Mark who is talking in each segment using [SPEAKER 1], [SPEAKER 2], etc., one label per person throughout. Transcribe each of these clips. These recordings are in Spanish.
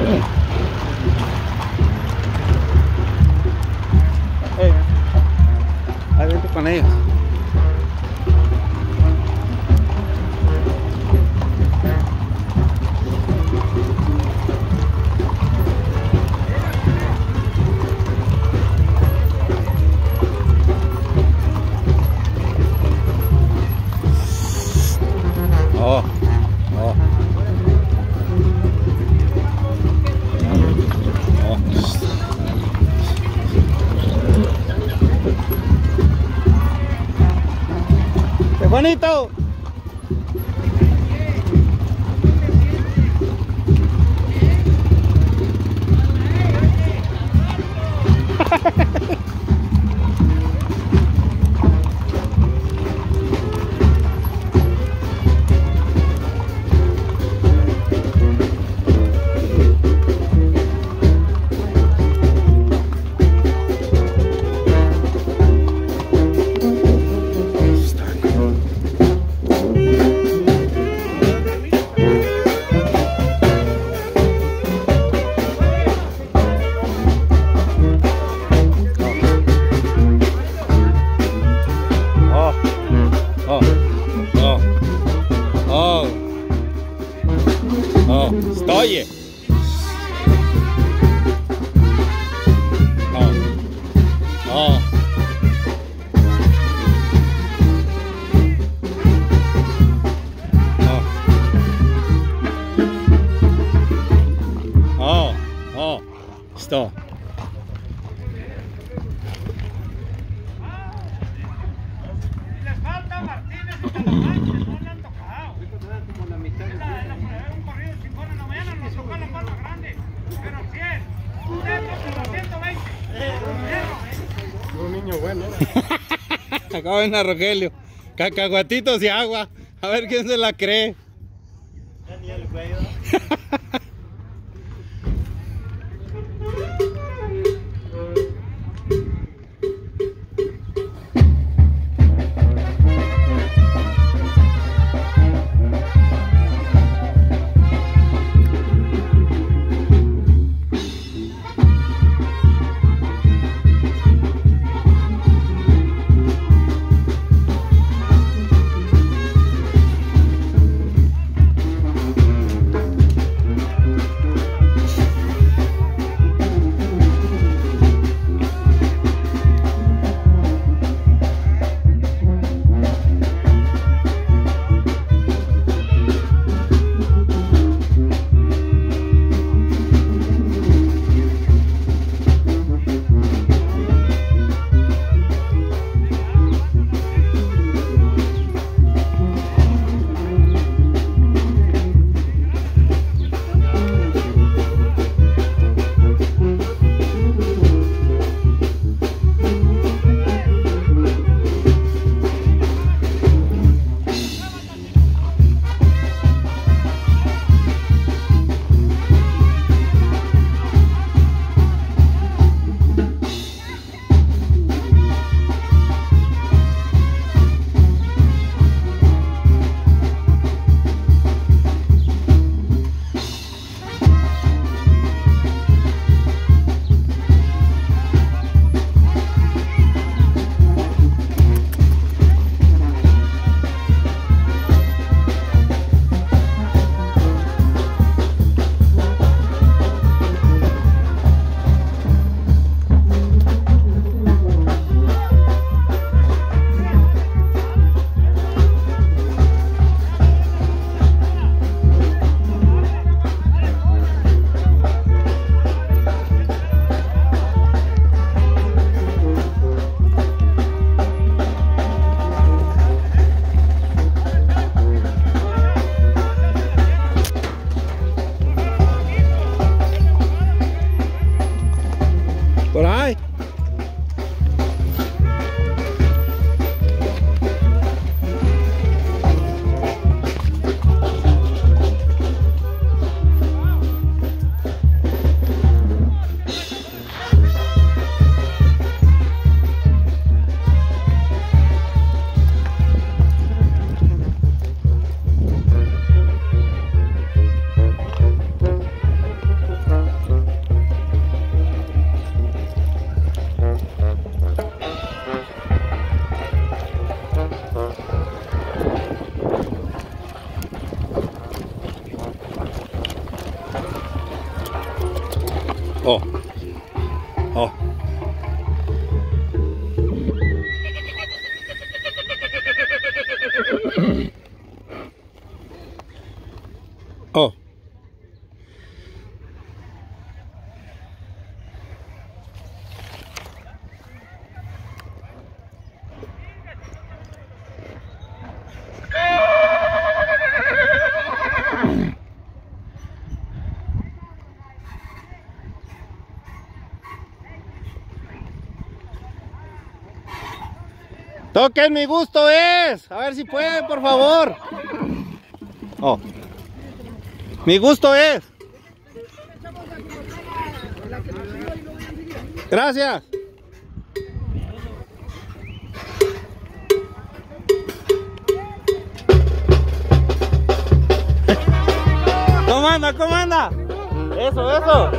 [SPEAKER 1] Ahí vente con ellos. Oh, oh. ¡Qué bonito! Oye. Esto.
[SPEAKER 2] Les falta Martínez y Talamantes, no le han tocado. Como la mitad. Un corrido chingón en la mañana nos tocó la palma grande, pero 100. Usted toca los 120.
[SPEAKER 3] Un niño bueno.
[SPEAKER 1] Acá ven a Rogelio. Cacahuatitos y agua. A ver quién se la cree.
[SPEAKER 3] Daniel, güey.
[SPEAKER 1] Oh. Oh. Oh. Toquen, mi gusto es. A ver si pueden, por favor. Oh. Mi gusto es. Gracias. ¿Cómo anda? ¿Cómo anda? Eso, eso.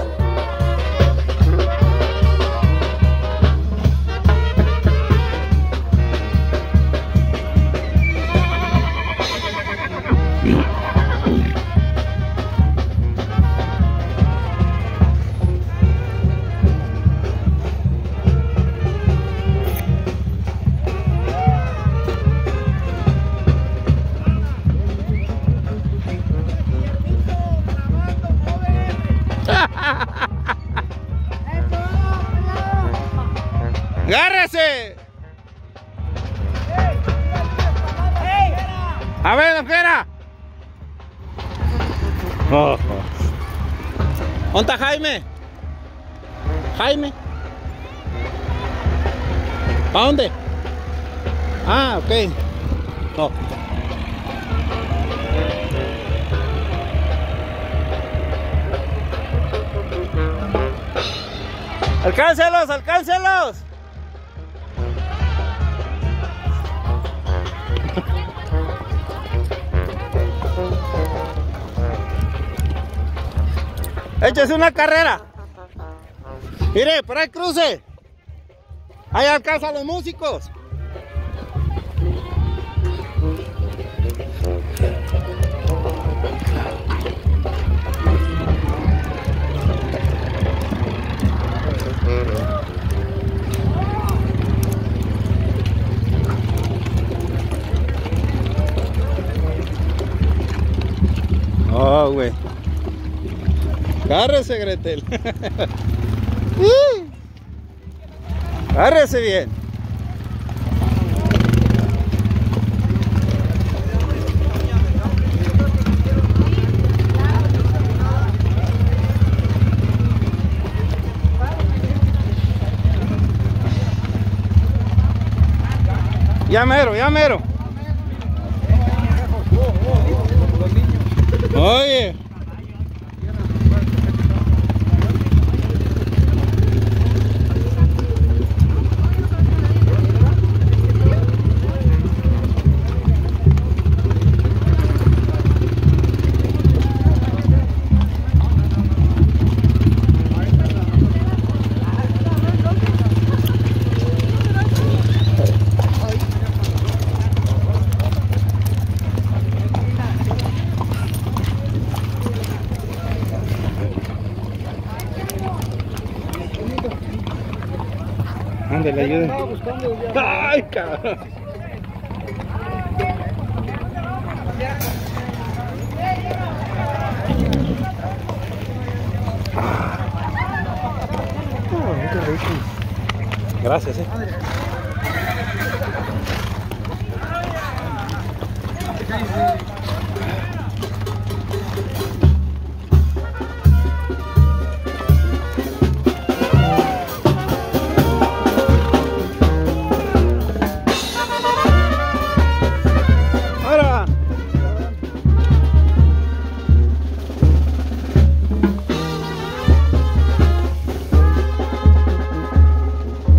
[SPEAKER 1] ¡Agárrese! A ver, don Fiera. Oh. ¿Dónde está Jaime? Jaime. ¿Para dónde? Ah, ok. No. ¡Alcáncelos, alcáncelos! Échese una carrera. Mire, por ahí cruce. Ahí alcanza a los músicos. Oh, güey. Agárrese, Gretel. Agárrese bien. Ya mero, ya mero. Oye. Ándale, ayuda. Ay, cabrón. Gracias,